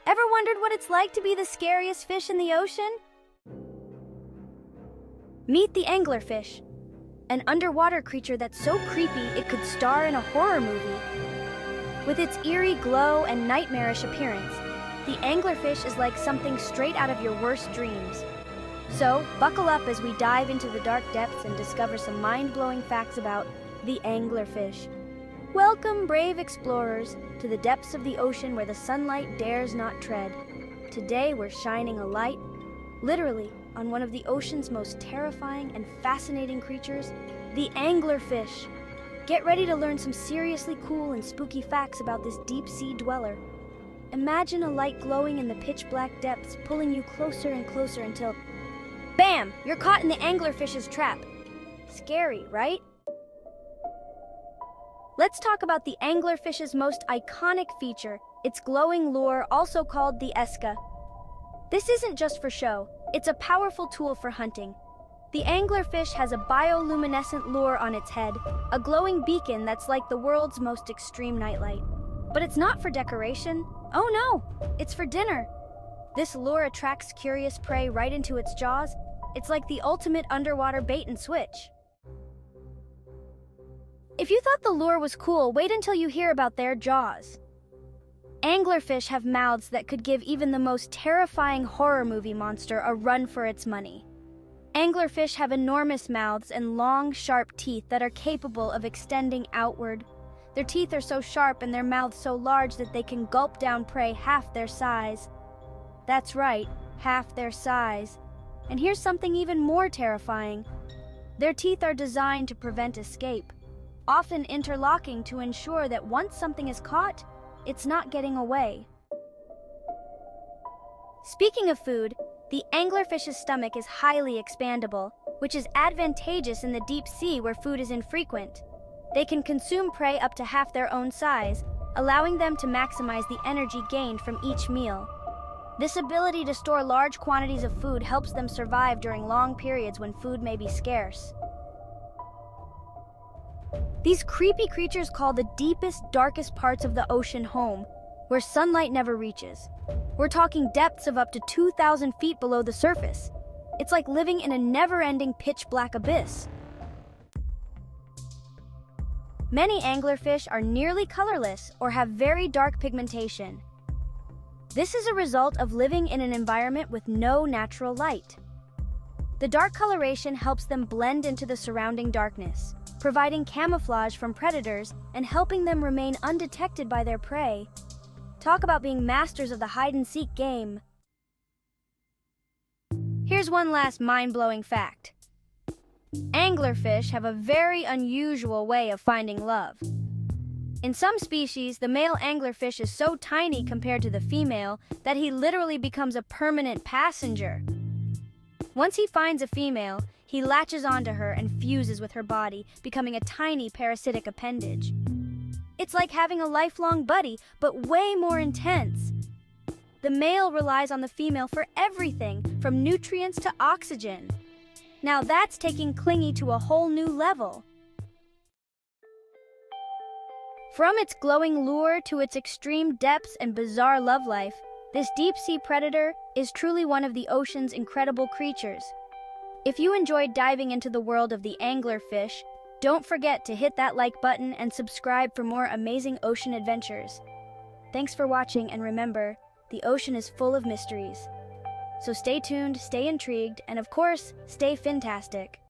Ever wondered what it's like to be the scariest fish in the ocean? Meet the anglerfish, an underwater creature that's so creepy it could star in a horror movie. With its eerie glow and nightmarish appearance, the anglerfish is like something straight out of your worst dreams. So, buckle up as we dive into the dark depths and discover some mind-blowing facts about the anglerfish. Welcome, brave explorers, to the depths of the ocean where the sunlight dares not tread. Today we're shining a light, literally, on one of the ocean's most terrifying and fascinating creatures, the anglerfish. Get ready to learn some seriously cool and spooky facts about this deep-sea dweller. Imagine a light glowing in the pitch-black depths, pulling you closer and closer until, bam! You're caught in the anglerfish's trap. Scary, right? Let's talk about the anglerfish's most iconic feature, its glowing lure, also called the esca. This isn't just for show, it's a powerful tool for hunting. The anglerfish has a bioluminescent lure on its head, a glowing beacon that's like the world's most extreme nightlight. But it's not for decoration. Oh no, it's for dinner. This lure attracts curious prey right into its jaws. It's like the ultimate underwater bait and switch. If you thought the lure was cool, wait until you hear about their jaws. Anglerfish have mouths that could give even the most terrifying horror movie monster a run for its money. Anglerfish have enormous mouths and long, sharp teeth that are capable of extending outward. Their teeth are so sharp and their mouths so large that they can gulp down prey half their size. That's right, half their size. And here's something even more terrifying. Their teeth are designed to prevent escape, often interlocking to ensure that once something is caught, it's not getting away. Speaking of food, the anglerfish's stomach is highly expandable, which is advantageous in the deep sea where food is infrequent. They can consume prey up to half their own size, allowing them to maximize the energy gained from each meal. This ability to store large quantities of food helps them survive during long periods when food may be scarce. These creepy creatures call the deepest, darkest parts of the ocean home, where sunlight never reaches. We're talking depths of up to 2,000 feet below the surface. It's like living in a never-ending pitch-black abyss. Many anglerfish are nearly colorless or have very dark pigmentation. This is a result of living in an environment with no natural light. The dark coloration helps them blend into the surrounding darkness, providing camouflage from predators and helping them remain undetected by their prey. Talk about being masters of the hide-and-seek game. Here's one last mind-blowing fact. Anglerfish have a very unusual way of finding love. In some species, the male anglerfish is so tiny compared to the female that he literally becomes a permanent passenger. Once he finds a female, he latches onto her and fuses with her body, becoming a tiny parasitic appendage. It's like having a lifelong buddy, but way more intense. The male relies on the female for everything, from nutrients to oxygen. Now that's taking clingy to a whole new level. From its glowing lure to its extreme depths and bizarre love life, this deep-sea predator is truly one of the ocean's incredible creatures. If you enjoyed diving into the world of the anglerfish, don't forget to hit that like button and subscribe for more amazing ocean adventures. Thanks for watching, and remember, the ocean is full of mysteries. So stay tuned, stay intrigued, and of course, stay fintastic.